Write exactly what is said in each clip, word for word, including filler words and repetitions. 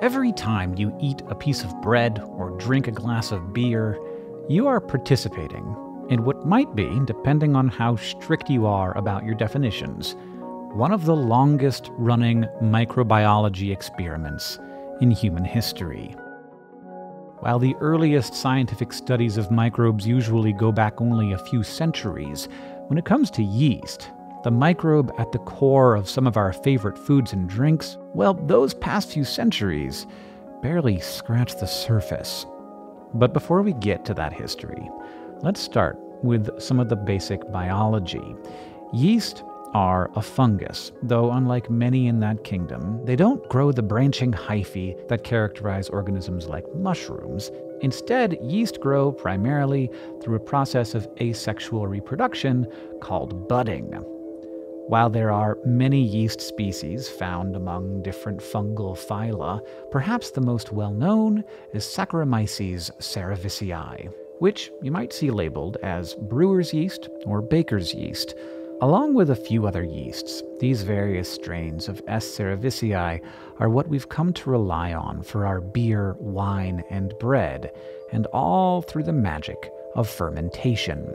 Every time you eat a piece of bread or drink a glass of beer, you are participating in what might be, depending on how strict you are about your definitions, one of the longest-running microbiology experiments in human history. While the earliest scientific studies of microbes usually go back only a few centuries, when it comes to yeast, the microbe at the core of some of our favorite foods and drinks, well, those past few centuries barely scratch the surface. But before we get to that history, let's start with some of the basic biology. Yeast are a fungus, though unlike many in that kingdom, they don't grow the branching hyphae that characterize organisms like mushrooms. Instead, yeast grow primarily through a process of asexual reproduction called budding. While there are many yeast species found among different fungal phyla, perhaps the most well-known is Saccharomyces cerevisiae, which you might see labeled as brewer's yeast or baker's yeast. Along with a few other yeasts, these various strains of S. cerevisiae are what we've come to rely on for our beer, wine, and bread, and all through the magic of fermentation.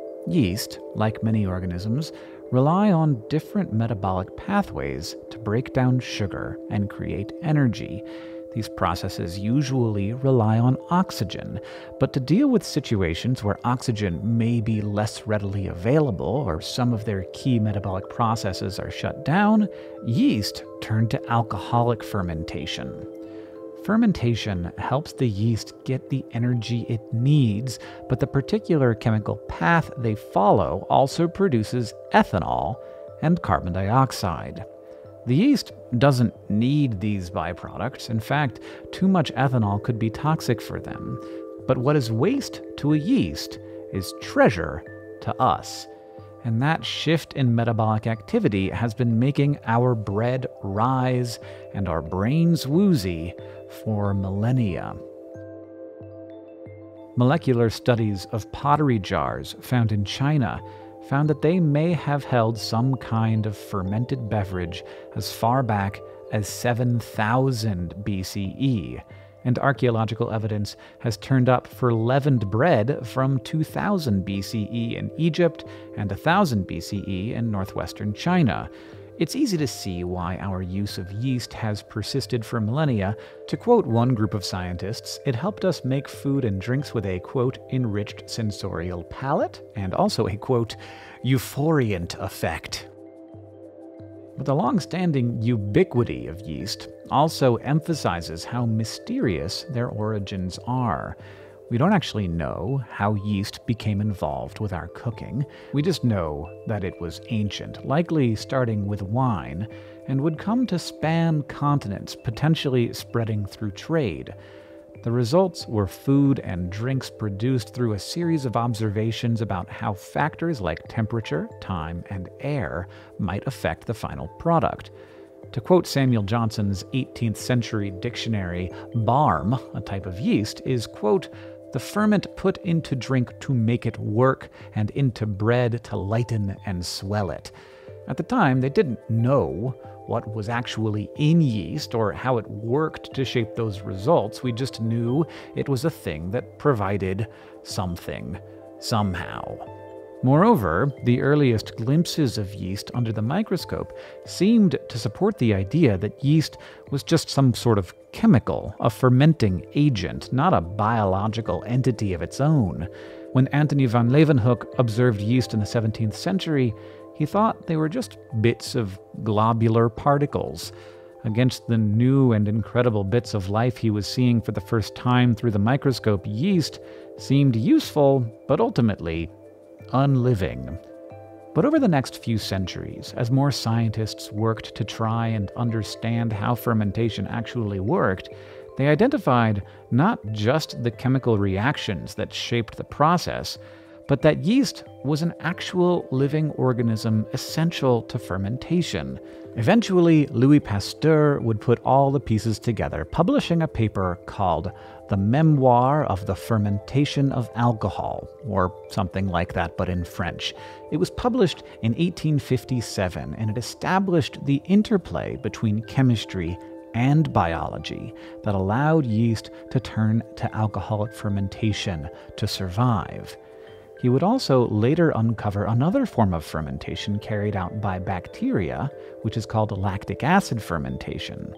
Yeast, like many organisms, rely on different metabolic pathways to break down sugar and create energy. These processes usually rely on oxygen, but to deal with situations where oxygen may be less readily available or some of their key metabolic processes are shut down, yeast turn to alcoholic fermentation. Fermentation helps the yeast get the energy it needs, but the particular chemical path they follow also produces ethanol and carbon dioxide. The yeast doesn't need these byproducts. In fact, too much ethanol could be toxic for them. But what is waste to a yeast is treasure to us. And that shift in metabolic activity has been making our bread rise and our brains woozy for millennia. Molecular studies of pottery jars found in China found that they may have held some kind of fermented beverage as far back as seven thousand B C E, and archaeological evidence has turned up for leavened bread from two thousand B C E in Egypt and one thousand B C E in northwestern China. It's easy to see why our use of yeast has persisted for millennia. To quote one group of scientists, it helped us make food and drinks with a, quote, enriched sensorial palate, and also a, quote, euphoriant effect. But the long-standing ubiquity of yeast also emphasizes how mysterious their origins are. We don't actually know how yeast became involved with our cooking. We just know that it was ancient, likely starting with wine, and would come to span continents, potentially spreading through trade. The results were food and drinks produced through a series of observations about how factors like temperature, time, and air might affect the final product. To quote Samuel Johnson's eighteenth century dictionary, barm, a type of yeast, is, quote, the ferment put into drink to make it work, and into bread to lighten and swell it. At the time, they didn't know what was actually in yeast or how it worked to shape those results. We just knew it was a thing that provided something, somehow. Moreover, the earliest glimpses of yeast under the microscope seemed to support the idea that yeast was just some sort of chemical, a fermenting agent, not a biological entity of its own. When Antony van Leeuwenhoek observed yeast in the seventeenth century, he thought they were just bits of globular particles. Against the new and incredible bits of life he was seeing for the first time through the microscope, yeast seemed useful, but ultimately unliving. But over the next few centuries, as more scientists worked to try and understand how fermentation actually worked, they identified not just the chemical reactions that shaped the process, but that yeast was an actual living organism essential to fermentation. Eventually, Louis Pasteur would put all the pieces together, publishing a paper called The Memoir of the Fermentation of Alcohol, or something like that, but in French. It was published in eighteen fifty-seven, and it established the interplay between chemistry and biology that allowed yeast to turn to alcohol at fermentation to survive. He would also later uncover another form of fermentation carried out by bacteria, which is called lactic acid fermentation.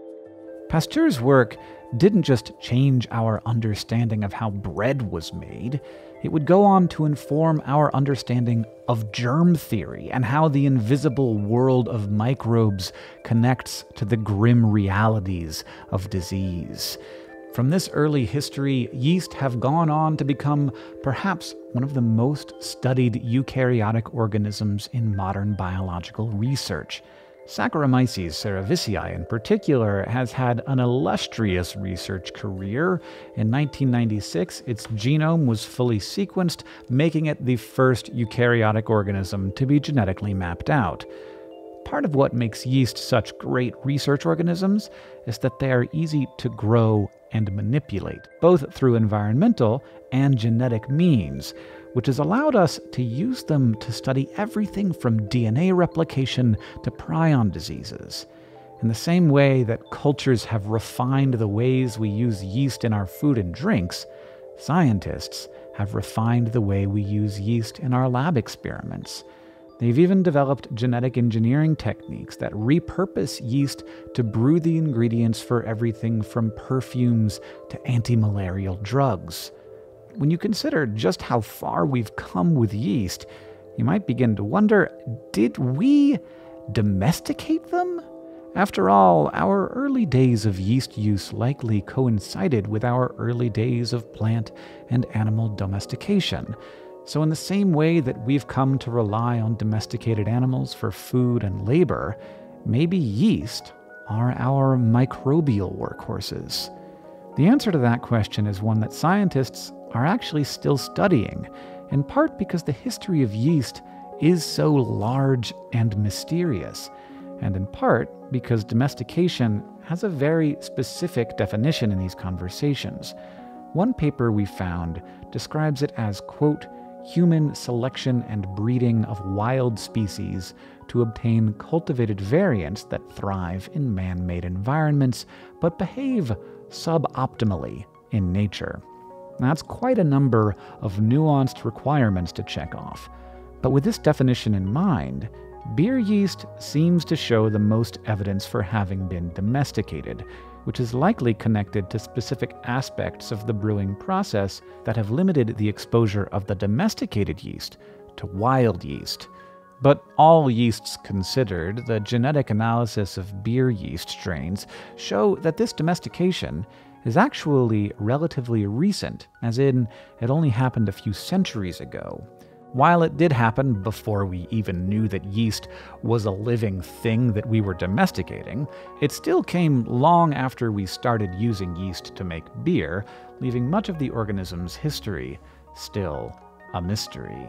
Pasteur's work didn't just change our understanding of how bread was made, it would go on to inform our understanding of germ theory and how the invisible world of microbes connects to the grim realities of disease. From this early history, yeast have gone on to become perhaps one of the most studied eukaryotic organisms in modern biological research. Saccharomyces cerevisiae in particular has had an illustrious research career. In nineteen ninety-six, its genome was fully sequenced, making it the first eukaryotic organism to be genetically mapped out. Part of what makes yeast such great research organisms is that they are easy to grow and manipulate, both through environmental and genetic means, which has allowed us to use them to study everything from D N A replication to prion diseases. In the same way that cultures have refined the ways we use yeast in our food and drinks, scientists have refined the way we use yeast in our lab experiments. They've even developed genetic engineering techniques that repurpose yeast to brew the ingredients for everything from perfumes to anti-malarial drugs. When you consider just how far we've come with yeast, you might begin to wonder, did we domesticate them? After all, our early days of yeast use likely coincided with our early days of plant and animal domestication. So in the same way that we've come to rely on domesticated animals for food and labor, maybe yeast are our microbial workhorses. The answer to that question is one that scientists are actually still studying, in part because the history of yeast is so large and mysterious, and in part because domestication has a very specific definition in these conversations. One paper we found describes it as, quote, human selection and breeding of wild species to obtain cultivated variants that thrive in man-made environments but behave suboptimally in nature. That's quite a number of nuanced requirements to check off. But with this definition in mind, beer yeast seems to show the most evidence for having been domesticated, which is likely connected to specific aspects of the brewing process that have limited the exposure of the domesticated yeast to wild yeast. But all yeasts considered, the genetic analysis of beer yeast strains show that this domestication is actually relatively recent, as in, it only happened a few centuries ago. While it did happen before we even knew that yeast was a living thing that we were domesticating, it still came long after we started using yeast to make beer, leaving much of the organism's history still a mystery.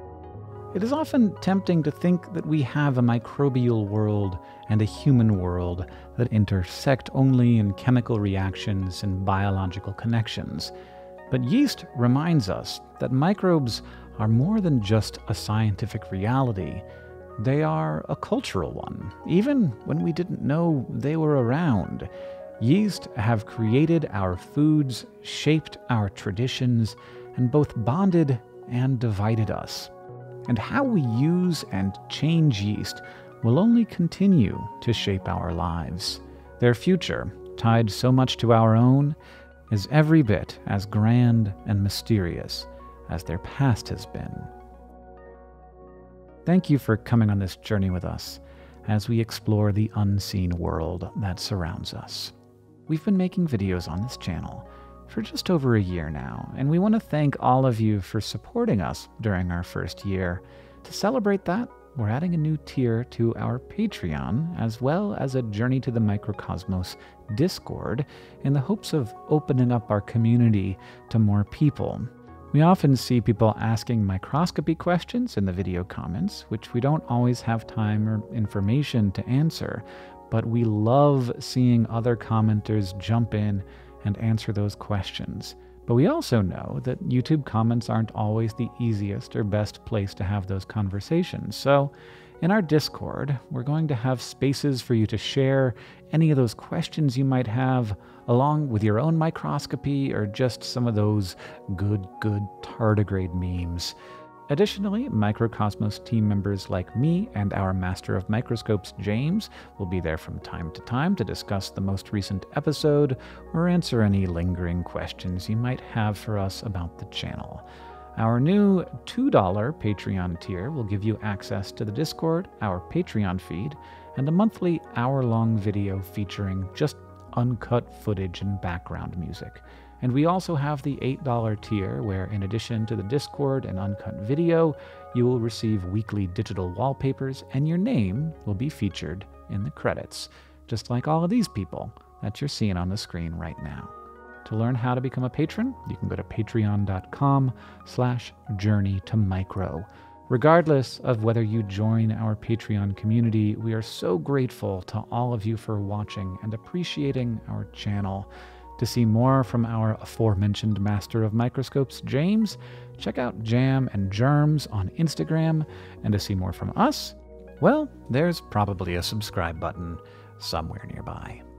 It is often tempting to think that we have a microbial world and a human world that intersect only in chemical reactions and biological connections. But yeast reminds us that microbes are more than just a scientific reality. They are a cultural one, even when we didn't know they were around. Yeast have created our foods, shaped our traditions, and both bonded and divided us. And how we use and change yeast will only continue to shape our lives. Their future, tied so much to our own, is every bit as grand and mysterious as their past has been. Thank you for coming on this journey with us as we explore the unseen world that surrounds us. We've been making videos on this channel for just over a year now, and we want to thank all of you for supporting us during our first year. To celebrate that, we're adding a new tier to our Patreon, as well as a Journey to the Microcosmos Discord, in the hopes of opening up our community to more people. We often see people asking microscopy questions in the video comments, which we don't always have time or information to answer, but we love seeing other commenters jump in and answer those questions. But we also know that YouTube comments aren't always the easiest or best place to have those conversations. So In our Discord, we're going to have spaces for you to share any of those questions you might have, along with your own microscopy or just some of those good, good tardigrade memes. Additionally, Microcosmos team members like me and our Master of Microscopes, James, will be there from time to time to discuss the most recent episode or answer any lingering questions you might have for us about the channel. Our new two dollar Patreon tier will give you access to the Discord, our Patreon feed, and a monthly hour-long video featuring just uncut footage and background music. And we also have the eight dollar tier, where in addition to the Discord and uncut video, you will receive weekly digital wallpapers and your name will be featured in the credits, just like all of these people that you're seeing on the screen right now. To learn how to become a patron, you can go to patreon.com slash journey to micro. Regardless of whether you join our Patreon community, we are so grateful to all of you for watching and appreciating our channel. To see more from our aforementioned Master of Microscopes, James, check out Jam and Germs on Instagram. And to see more from us, well, there's probably a subscribe button somewhere nearby.